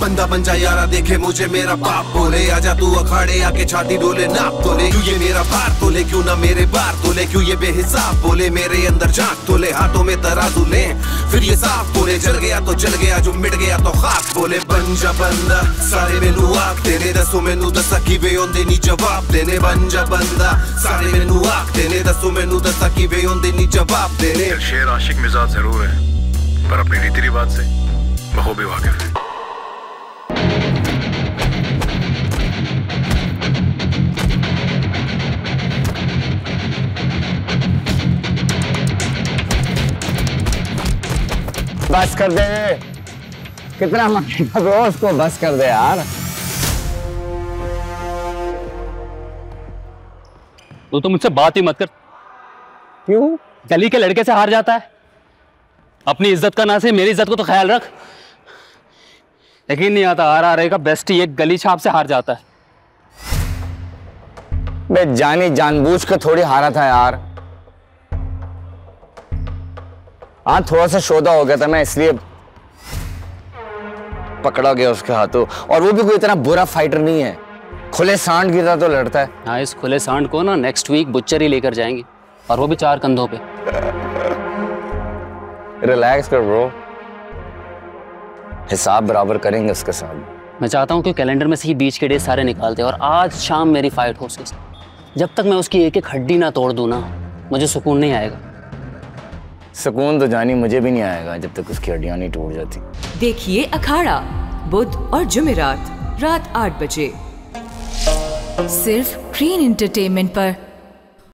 बंदा बन जा यारा देखे मुझे मेरा बाप बोले, आजा तू अखाड़े आके छाती डोले नाप तोले, क्यों ये मेरा भार तोले, क्यों ना मेरे बार तोले, क्यों ये बेहिसाब बोले, मेरे अंदर झांक तोले, हाथों में तराजू ले फिर ये साफ बोले, जल गया तो जल गया, जो मिट गया तो खाक बोले। बन जा बंदा सारे मेनू आख देने, दसो मेनू दसा कि वे ओंदे नी जवाब देने। बन जा बंदा सारे मेनू आख देने, दसो मेनू दसा कि वे ओंदे नी जवाब देने। शेर आशिक मिजाज जरूर है, पर अपनी रीति रिवाज से बखूबी वाकिफ है। बस कर दे, कितना मांगेगा ब्रो, उसको बस कर दे यार। तू तो मुझसे बात ही मत कर। क्यों? गली के लड़के से हार जाता है। अपनी इज्जत का ना से मेरी इज्जत को तो ख्याल रख। यकीन नहीं आता, RRA का बेस्ट ही एक गली छाप से हार जाता है। मैं जानी जानबूझ कर थोड़ी हारा था यार। हाँ थोड़ा सा शोधा हो गया था मैं, इसलिए पकड़ा गया उसके हाथों। और वो भी कोई इतना बुरा फाइटर नहीं है, खुले सांड की तरह तो लड़ता है। हाँ, इस खुले सांड को ना नेक्स्ट वीक बुच्चर ही लेकर जाएंगे, और वो भी 4 कंधों पे। रिलैक्स कर ब्रो, हिसाब बराबर करेंगे उसके साथ। मैं चाहता हूँ कि कैलेंडर में से ही बीच के डेज सारे निकालते, और आज शाम मेरी फाइट हो उसके साथ। जब तक मैं उसकी एक एक हड्डी ना तोड़ दूं ना, मुझे सुकून नहीं आएगा। सुकून तो जानी मुझे भी नहीं आएगा जब तक उसकी हड्डियां नहीं टूट जाती। देखिए अखाड़ा बुध और जुमेरात रात 8 बजे सिर्फ ग्रीन एंटरटेनमेंट पर।